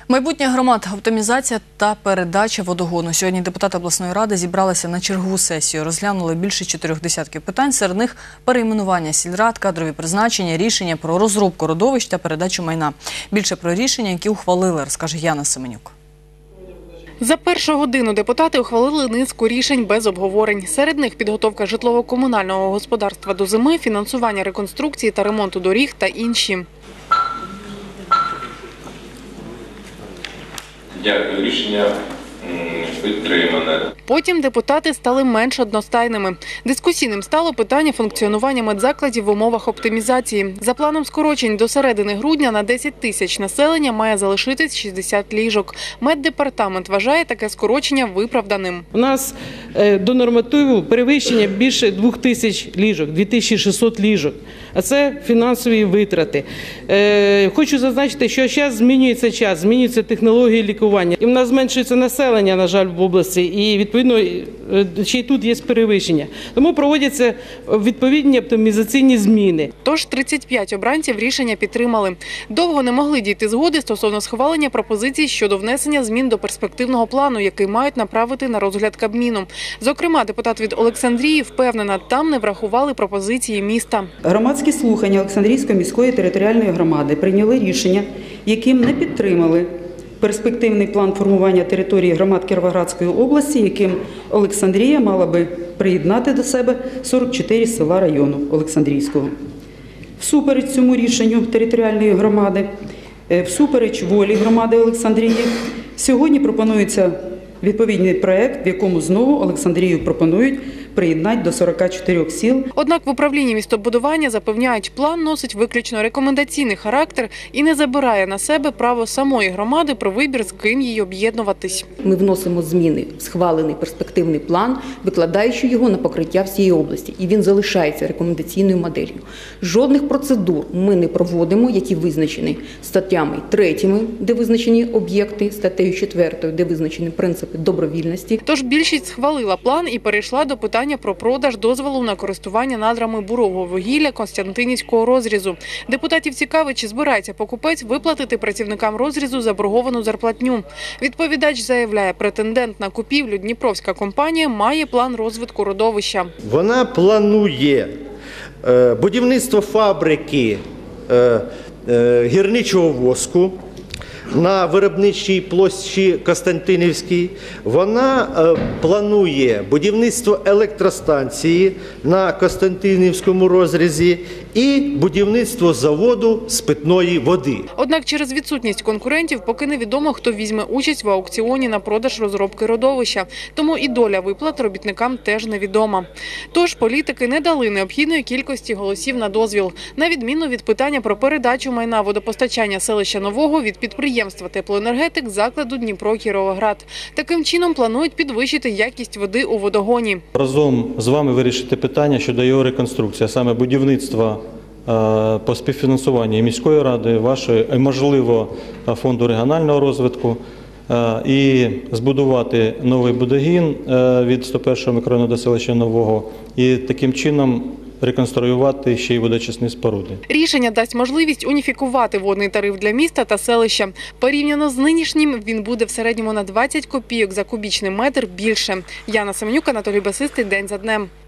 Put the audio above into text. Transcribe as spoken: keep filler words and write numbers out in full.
Майбутнє громад, оптимізація та передача водогону. Сьогодні депутати обласної ради зібралися на чергову сесію. Розглянули більше чотирьох десятків питань. Серед них перейменування сільрад, кадрові призначення, рішення про розробку родовищ та передачу майна. Більше про рішення, які ухвалили, розкаже Яна Семенюк. За першу годину депутати ухвалили низку рішень без обговорень. Серед них підготовка житлово-комунального господарства до зими, фінансування реконструкції та ремонту доріг та інші. Дякую. Рішення підтримане. Потім депутати стали менш одностайними. Дискусійним стало питання функціонування медзакладів в умовах оптимізації. За планом скорочень до середини грудня на десять тисяч населення має залишитись шістдесят ліжок. Меддепартамент вважає таке скорочення виправданим. У нас до нормативу перевищення більше двох тисяч ліжок, дві тисячі шістсот ліжок. А це фінансові витрати. Хочу зазначити, що зараз змінюється час, змінюються технології лікування. І в нас зменшується населення, на жаль, в області, і відповідно ще й тут є перевищення. Тому проводяться відповідні оптимізаційні зміни. Тож тридцять п'ять обранців рішення підтримали. Довго не могли дійти згоди стосовно схвалення пропозицій щодо внесення змін до перспективного плану, який мають направити на розгляд Кабміну. Зокрема, депутат від Олександрії впевнена, там не врахували пропозиції міста. Громадські слухання Олександрійської міської територіальної громади прийняли рішення, яким не підтримали перспективний план формування території громад Кіровоградської області, яким Олександрія мала би приєднати до себе сорок чотири села району Олександрійського. Всупереч цьому рішенню територіальної громади, всупереч волі громади Олександрії, сьогодні пропонується відповідний проєкт, в якому знову Олександрію пропонують приєднати до сорока чотирьох сіл. Однак в управлінні містобудування запевняють, план носить виключно рекомендаційний характер і не забирає на себе право самої громади про вибір, з ким їй об'єднуватись. Ми вносимо зміни в схвалений перспективний план, викладаючи його на покриття всієї області. І він залишається рекомендаційною моделлю. Жодних процедур ми не проводимо, які визначені статтями третіми, де визначені об'єкти, статтею четвертою, де визначені принципи добровільності. Тож більшість схвалила план і перейшла до питання про продаж дозволу на користування надрами бурового вугілля Костянтинівського розрізу. Депутатів цікавить, чи збирається покупець виплатити працівникам розрізу заборговану зарплатню. Відповідач заявляє, претендент на купівлю дніпровська компанія має план розвитку родовища. Вона планує будівництво фабрики гірничого воску на виробничій площі Костянтинівській. Вона е, планує будівництво електростанції на Костянтинівському розрізі і будівництво заводу з питної води. Однак через відсутність конкурентів поки невідомо, хто візьме участь в аукціоні на продаж розробки родовища. Тому і доля виплат робітникам теж невідома. Тож політики не дали необхідної кількості голосів на дозвіл. На відміну від питання про передачу майна водопостачання селища Нового від підприємства «Теплоенергетик» закладу Дніпро-Кіровоград. Таким чином планують підвищити якість води у водогоні. Разом з вами вирішити питання щодо його реконструкції, а саме будівництва по співфінансуванню міської ради, вашої, і, можливо, фонду регіонального розвитку, і збудувати новий водогін від сто першого мікрорайону до селища Нового, і таким чином реконструювати ще й водочисні споруди. Рішення дасть можливість уніфікувати водний тариф для міста та селища. Порівняно з нинішнім він буде в середньому на двадцять копійок за кубічний метр більше. Яна Семенюк, Анатолій Басистий, день за днем.